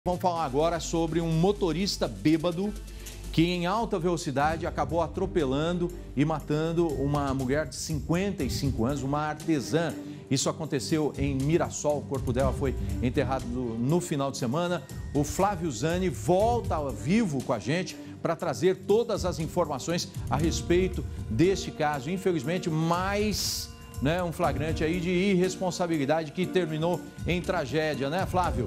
Vamos falar agora sobre um motorista bêbado que em alta velocidade acabou atropelando e matando uma mulher de 55 anos, uma artesã. Isso aconteceu em Mirassol, o corpo dela foi enterrado no final de semana. O Flávio Zani volta ao vivo com a gente para trazer todas as informações a respeito deste caso. Infelizmente, mais um flagrante aí de irresponsabilidade que terminou em tragédia, né, Flávio?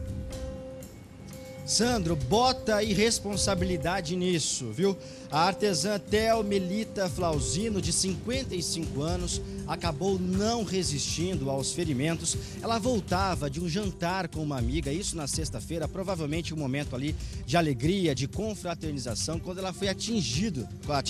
Sandro, bota irresponsabilidade nisso, viu? A artesã Theo Melita Flauzino, de 55 anos, acabou não resistindo aos ferimentos. Ela voltava de um jantar com uma amiga, isso na sexta-feira, provavelmente um momento ali de alegria, de confraternização, quando ela foi atingida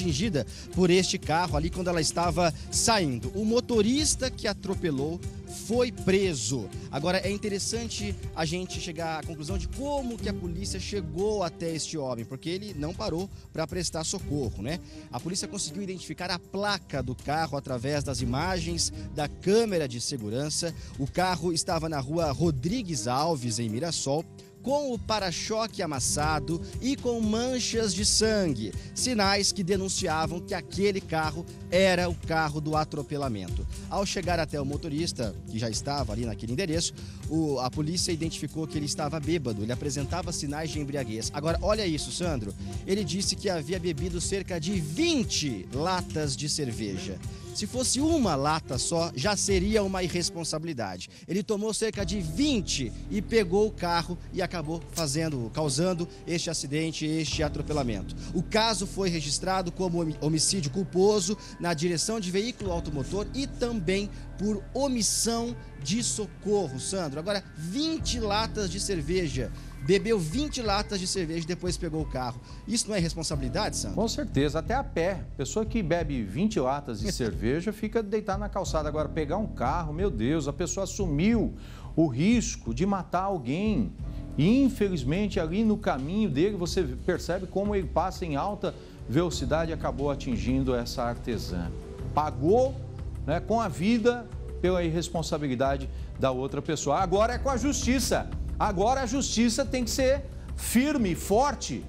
por este carro ali quando ela estava saindo. O motorista que atropelou foi preso. Agora, é interessante a gente chegar à conclusão de como que a polícia chegou até este homem, porque ele não parou para prestar socorro, né? A polícia conseguiu identificar a placa do carro através das imagens da câmera de segurança. O carro estava na rua Rodrigues Alves, em Mirassol, com o para-choque amassado e com manchas de sangue, sinais que denunciavam que aquele carro era o carro do atropelamento. Ao chegar até o motorista, que já estava ali naquele endereço, a polícia identificou que ele estava bêbado, ele apresentava sinais de embriaguez. Agora, olha isso, Sandro, ele disse que havia bebido cerca de 20 latas de cerveja. Se fosse uma lata só, já seria uma irresponsabilidade. Ele tomou cerca de 20 e pegou o carro e acabou causando este acidente, este atropelamento. O caso foi registrado como homicídio culposo na direção de veículo automotor e também por omissão de socorro, Sandro. Agora, 20 latas de cerveja. Bebeu 20 latas de cerveja e depois pegou o carro. Isso não é responsabilidade, Sandro? Com certeza, até a pé. Pessoa que bebe 20 latas de cerveja fica deitada na calçada. Agora, pegar um carro, meu Deus, a pessoa assumiu o risco de matar alguém. E, infelizmente, ali no caminho dele, você percebe como ele passa em alta velocidade e acabou atingindo essa artesã. Pagou, com a vida pela irresponsabilidade da outra pessoa. Agora é com a justiça. Agora a justiça tem que ser firme, forte,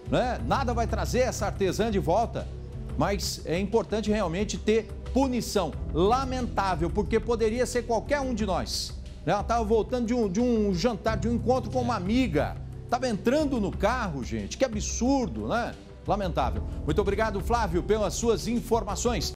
Nada vai trazer essa artesã de volta, mas é importante realmente ter punição. Lamentável, porque poderia ser qualquer um de nós. Ela estava voltando de um jantar, de um encontro com uma amiga. Estava entrando no carro, gente. Que absurdo, Lamentável. Muito obrigado, Flávio, pelas suas informações.